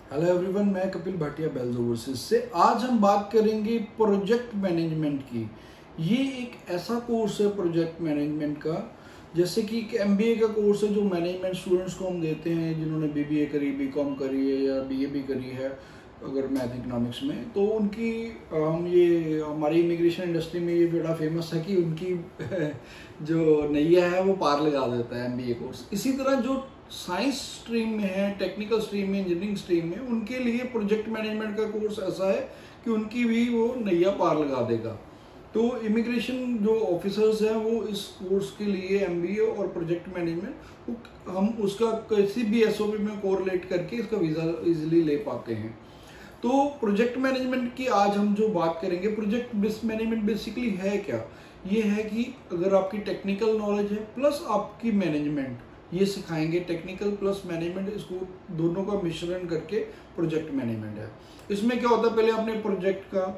Hello everyone, मैं Kapil Bhatia bells overseas से। आज हम बात करेंगे प्रोजेक्ट मैनेजमेंट की। ये एक ऐसा कोर्स है प्रोजेक्ट मैनेजमेंट का, जैसे कि एक एमबीए का कोर्स है जो मैनेजमेंट स्टूडेंट्स को हम देते हैं जिन्होंने बीबीए करी, बीकॉम करी है या बीए भी करी है अगर मैथ इकोनॉमिक्स में। तो उनकी हम ये हमारी इमिग्रेशन इंडस्ट्री में ये बड़ा फेमस है कि उनकी जो नैया है वो पार लगा देता है एमबीए कोर्स। इसी तरह जो साइंस स्ट्रीम में है, टेक्निकल स्ट्रीम में, इंजीनियरिंग स्ट्रीम में, उनके लिए प्रोजेक्ट मैनेजमेंट का कोर्स ऐसा है कि उनकी भी वो नैया पार लगा देगा। तो इमिग्रेशन जो ऑफिसर्स हैं वो इस कोर्स के लिए एमबीए और प्रोजेक्ट मैनेजमेंट हम उसका किसी भी एसओपी में कोरिलेट करके इसका वीज़ा इजीली ले पाते हैं। तो प्रोजेक्ट मैनेजमेंट की आज हम जो बात करेंगे, प्रोजेक्ट मैनेजमेंट बेसिकली है क्या? ये है कि अगर आपकी टेक्निकल नॉलेज है प्लस आपकी मैनेजमेंट, ये सिखाएंगे। टेक्निकल प्लस मैनेजमेंट, इसको दोनों का मिश्रण करके प्रोजेक्ट मैनेजमेंट है। इसमें क्या होता है, पहले आपने प्रोजेक्ट का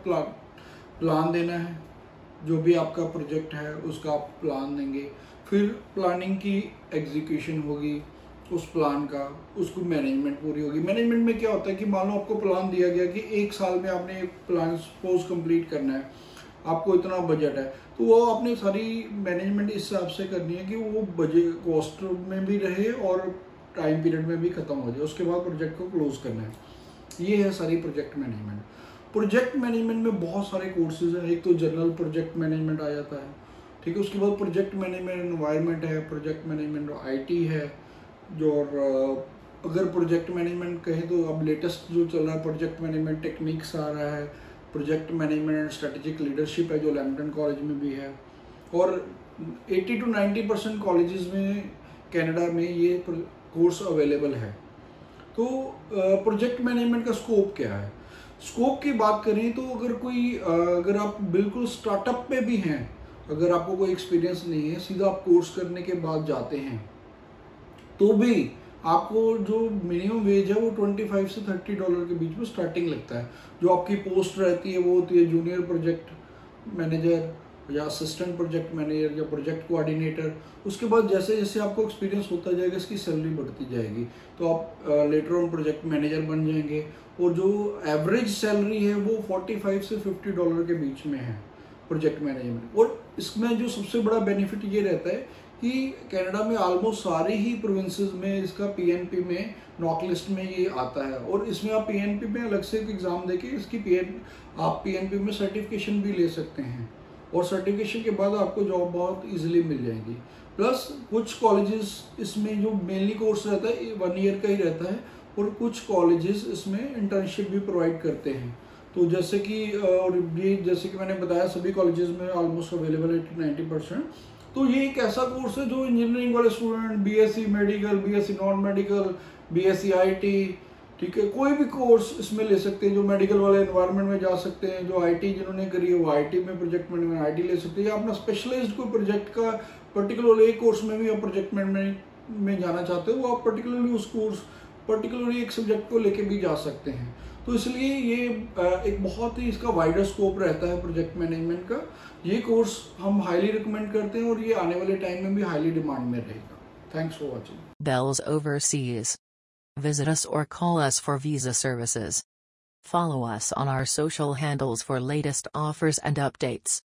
प्लान देना है। जो भी आपका प्रोजेक्ट है उसका आप प्लान देंगे, फिर प्लानिंग की एग्जीक्यूशन होगी उस प्लान का, उसको मैनेजमेंट पूरी होगी। मैनेजमेंट में क्या होता है कि मान लो आपको प्लान दिया गया कि एक साल में आपने एक प्लान सपोज कंप्लीट करना है, आपको इतना बजट है, तो वो आपने सारी मैनेजमेंट इस हिसाब से करनी है कि वो बजट कॉस्ट में भी रहे और टाइम पीरियड में भी खत्म हो जाए। उसके बाद प्रोजेक्ट को क्लोज करना है। ये है सारी प्रोजेक्ट मैनेजमेंट। प्रोजेक्ट मैनेजमेंट में बहुत सारे कोर्सेज हैं। एक तो जनरल प्रोजेक्ट मैनेजमेंट आ जाता है, ठीक है। उसके बाद प्रोजेक्ट मैनेजमेंट एनवायरनमेंट है, प्रोजेक्ट मैनेजमेंट आईटी है। जो और अगर प्रोजेक्ट मैनेजमेंट कहें तो अब लेटेस्ट जो चल रहा है प्रोजेक्ट मैनेजमेंट टेक्निक्स आ रहा है। Project management and strategic leadership है जो लैम्पटन कॉलेज में भी है, और 80 to 90% कॉलेजेस में कनाडा में ये कोर्स अवेलेबल है। तो प्रोजेक्ट मैनेजमेंट का स्कोप क्या है? स्कोप की बात करें तो अगर आप बिल्कुल स्टार्टअप पे भी हैं, अगर आपको कोई एक्सपीरियंस नहीं है, सीधा आप कोर्स करने के बाद जाते हैं, तो भी आपको जो मिनिमम वेज है वो $25 से $30 के बीच में स्टार्टिंग लगता है। जो आपकी पोस्ट रहती है वो होती है जूनियर प्रोजेक्ट मैनेजर या असिस्टेंट प्रोजेक्ट मैनेजर या प्रोजेक्ट कोऑर्डिनेटर। उसके बाद जैसे जैसे आपको एक्सपीरियंस होता जाएगा इसकी सैलरी बढ़ती जाएगी, तो आप लेटर ऑन प्रोजेक्ट मैनेजर बन जाएंगे। और जो एवरेज सैलरी है वो $45 से $50 के बीच में है प्रोजेक्ट मैनेजमेंट। और इसमें जो सबसे बड़ा बेनिफिट ये रहता है कि कनाडा में ऑलमोस्ट सारी ही प्रोविंसेस में इसका पीएनपी में नॉक लिस्ट में ये आता है। और इसमें आप पीएनपी में अलग से एक एग्जाम देके आप पीएनपी में सर्टिफिकेशन भी ले सकते हैं, और सर्टिफिकेशन के बाद आपको जॉब बहुत इजीली मिल जाएगी। प्लस कुछ कॉलेजेस इसमें जो मेनली कोर्स रहता है 1 ईयर का ही रहता है, और कुछ कॉलेजेस इसमें इंटर्नशिप भी प्रोवाइड करते हैं। तो जैसे कि मैंने बताया सभी कॉलेजेस में ऑलमोस्ट अवेलेबल है 80-90%। तो ये एक ऐसा कोर्स है जो इंजीनियरिंग वाले student, BSc medical, BSc non medical, BSc IT, ठीक है, कोई भी कोर्स इसमें ले सकते हैं। जो मेडिकल वाले एनवायरनमेंट में जा सकते हैं, जो आईटी जिन्होंने करी है वो आईटी में प्रोजेक्ट मैनेजमेंट आईटी ले सकते हैं, या अपना स्पेशलाइज्ड कोई प्रोजेक्ट का पर्टिकुलर एक कोर्स में भी आप प्रोजेक्ट मैनेजमेंट में जाना चाहते हो, वो आप पर्टिकुलरली उस कोर्स पर्टिकुलरली एक सब्जेक्ट को लेके भी जा सकते हैं। तो इसलिए ये एक बहुत ही इसका वाइडर स्कोप रहता है प्रोजेक्ट मैनेजमेंट का। ये कोर्स हम हाईली रिकमेंड करते हैं और ये आने वाले टाइम में भी हाईली डिमांड में रहेगा। Thanks for watching. Bells Overseas. Visit us or call us for visa services. Follow us on our social handles for latest offers and updates.